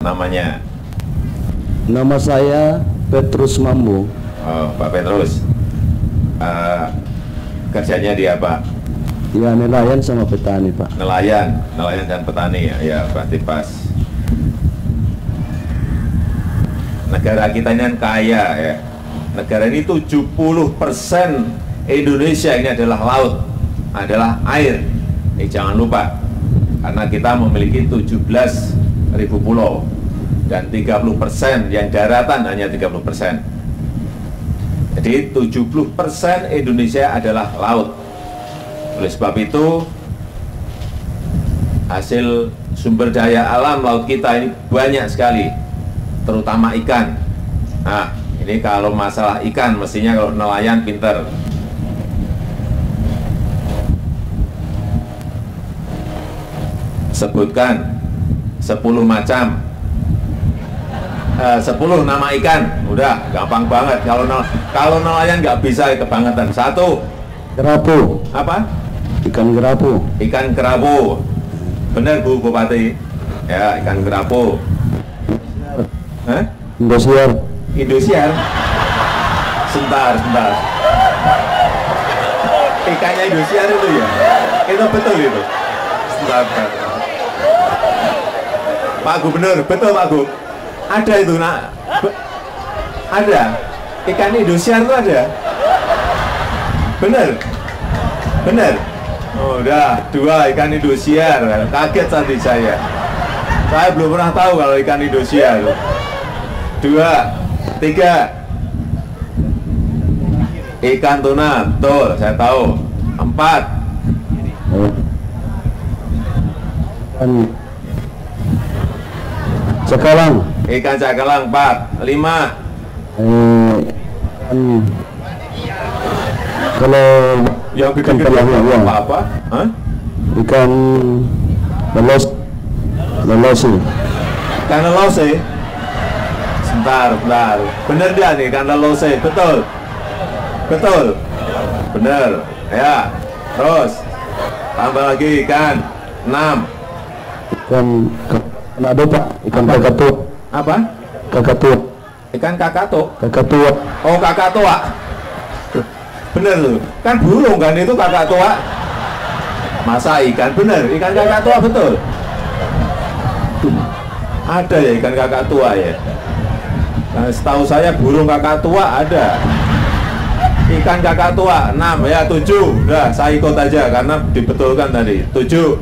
namanya? Nama saya Petrus Mambo. Oh, Pak Petrus. Kerjanya di apa? Ya, nelayan sama petani, Pak. Nelayan dan petani ya, ya berarti pas. Negara kita ini kan kaya ya. Negara ini 70% Indonesia ini adalah laut, adalah air. Jangan lupa, karena kita memiliki 17.000 pulau dan 30% yang daratan hanya 30%. Jadi 70% Indonesia adalah laut. Oleh sebab itu, hasil sumber daya alam laut kita ini banyak sekali, terutama ikan. Nah, ini kalau masalah ikan, mestinya kalau nelayan pinter. Sebutkan 10 macam, 10 nama ikan. Udah, gampang banget. Kalau nelayan nggak bisa, kebangetan. 1. Kerapu. Apa? Ikan kerapu. Ikan kerapu. Benar Bu Bupati. Ya, ikan kerapu. Hah? Indosiar. Indosiar. Sebentar. Ikannya Indosiar itu ya? Itu betul itu? Sebentar. Pak Gubernur, betul Pak Gub? Ada itu nak? Ada? Ikan Indosiar itu ada? Bener? Oh, udah 2 ikan Indosiar. Kaget tadi saya belum pernah tahu kalau ikan Indosiar. 2, 3 ikan tuna, betul, saya tahu. 4 Cakalang. ikan cakalang. 4, 5 kalau yang ikan gede-gede ya. apa? Hah? Ikan lelose. Ikan lelose. Sebentar. Bener dia nih, ikan lelose. Betul. Bener. Ya. Terus tambah lagi ikan 6. Ikan ada, Pak. Ikan kakatu. Apa? Kakatu. Ikan kakato. Kakatu. Oh, kakatoa. Bener tuh. Kan burung kan itu kakatoa. Masa ikan? Bener. Ikan kakatoa betul. Ada ya ikan kakatua ya. Nah, setahu saya burung kakatua ada. Ikan kakatua 6 ya. 7. Udah, saya ikut aja karena dibetulkan tadi. 7.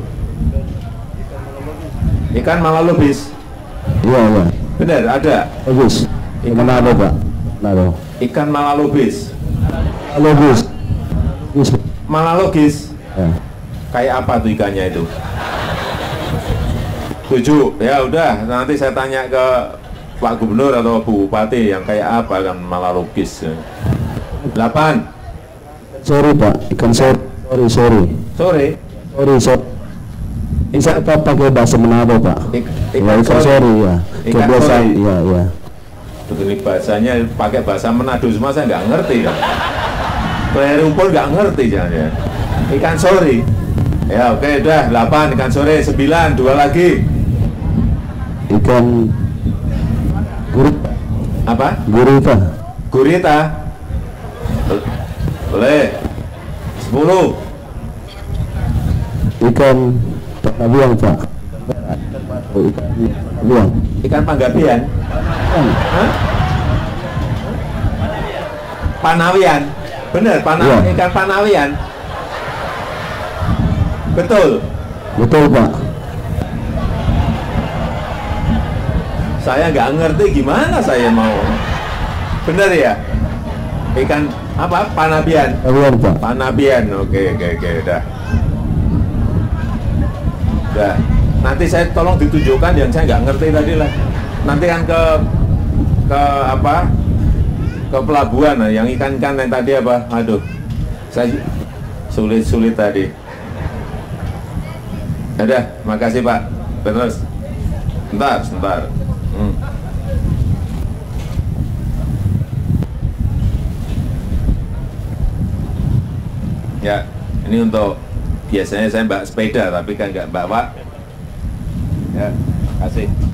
Ikan malalubis. Iya. Bener, ada. Bagus. Ikan ada, Pak. Nado. Ikan malalubis. Malalogis. Ya. Kayak apa tuh ikannya itu? 7. Ya udah, nanti saya tanya ke Pak Gubernur atau Bu Bupati yang kayak apa kan malalogis. 8. Sorry, Pak. Ikan sorry. Sore. Bisa apa pakai bahasa Manado, Pak? Ikan sorry ya. Ikan Kebiasaan, sorry. iya. Begini bahasanya pakai bahasa Manado semua saya nggak ngerti kan. Player pun nggak ngerti jangan ya. Ikan sori. Ya oke, udah 8 ikan sore. 9, 2 lagi. Ikan Apa? Gurita. Boleh. 10. Ikan panggabian, Pak. Ikan panggabian. Hah? Panawian. Bener, Ya. Ikan panawian. Betul, Pak. saya nggak ngerti gimana saya mau. Bener ya? Ikan apa? Panabian. Panggabian, Pak. Panabian, oke, udah. Udah. Nanti saya tolong ditunjukkan yang saya nggak ngerti tadi lah. Nanti kan ke apa? Ke pelabuhan, nah, yang ikan-ikan yang tadi apa? Aduh, saya sulit tadi. Udah, makasih Pak. Terus, sebentar. Ya, ini untuk biasanya saya mbak sepeda, tapi kan nggak bawa. Ya, kasih.